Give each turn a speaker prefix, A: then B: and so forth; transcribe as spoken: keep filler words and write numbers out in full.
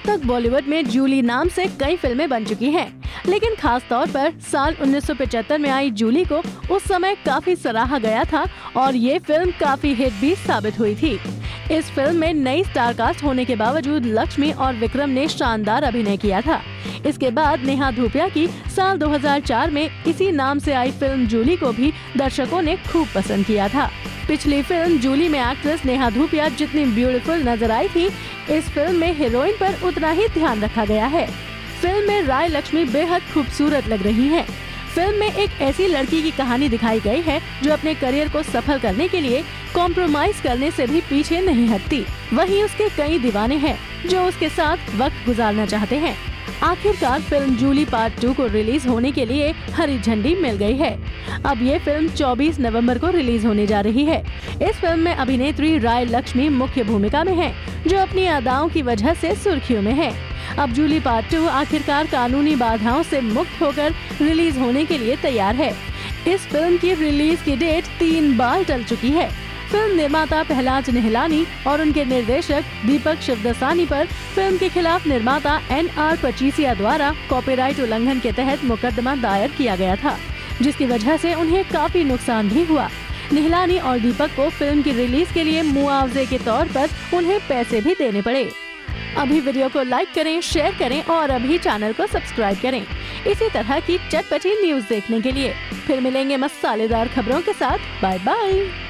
A: तक बॉलीवुड में जूली नाम से कई फिल्में बन चुकी हैं, लेकिन खास तौर पर साल उन्नीस सौ पचहत्तर में आई जूली को उस समय काफी सराहा गया था और ये फिल्म काफी हिट भी साबित हुई थी। इस फिल्म में नई स्टार कास्ट होने के बावजूद लक्ष्मी और विक्रम ने शानदार अभिनय किया था। इसके बाद नेहा धूपिया की साल दो हज़ार चार में इसी नाम से आई फिल्म जूली को भी दर्शकों ने खूब पसंद किया था। पिछली फिल्म जूली में एक्ट्रेस नेहा धूपिया जितनी ब्यूटीफुल नजर आई थी, इस फिल्म में हीरोइन पर उतना ही ध्यान रखा गया है। फिल्म में राय लक्ष्मी बेहद खूबसूरत लग रही हैं। फिल्म में एक ऐसी लड़की की कहानी दिखाई गई है जो अपने करियर को सफल करने के लिए कॉम्प्रोमाइज करने से भी पीछे नहीं हटती। वहीं उसके कई दीवाने हैं जो उसके साथ वक्त गुजारना चाहते हैं। आखिरकार फिल्म जूली पार्ट टू को रिलीज होने के लिए हरी झंडी मिल गई है। अब ये फिल्म चौबीस नवंबर को रिलीज होने जा रही है। इस फिल्म में अभिनेत्री राय लक्ष्मी मुख्य भूमिका में है, जो अपनी अदाओं की वजह से सुर्खियों में है। अब जूली पार्ट टू आखिरकार कानूनी बाधाओं से मुक्त होकर रिलीज होने के लिए तैयार है। इस फिल्म की रिलीज की डेट तीन बार टल चुकी है। फिल्म निर्माता पहलाज निहलानी और उनके निर्देशक दीपक शिवदसानी पर फिल्म के खिलाफ निर्माता एन आर पचीसिया द्वारा कॉपीराइट उल्लंघन के तहत मुकदमा दायर किया गया था, जिसकी वजह से उन्हें काफी नुकसान भी हुआ। निहलानी और दीपक को फिल्म की रिलीज के लिए मुआवजे के तौर पर उन्हें पैसे भी देने पड़े। अभी वीडियो को लाइक करें, शेयर करें और अभी चैनल को सब्सक्राइब करें इसी तरह की चटपटी न्यूज देखने के लिए। फिर मिलेंगे मसालेदार खबरों के साथ। Bye bye.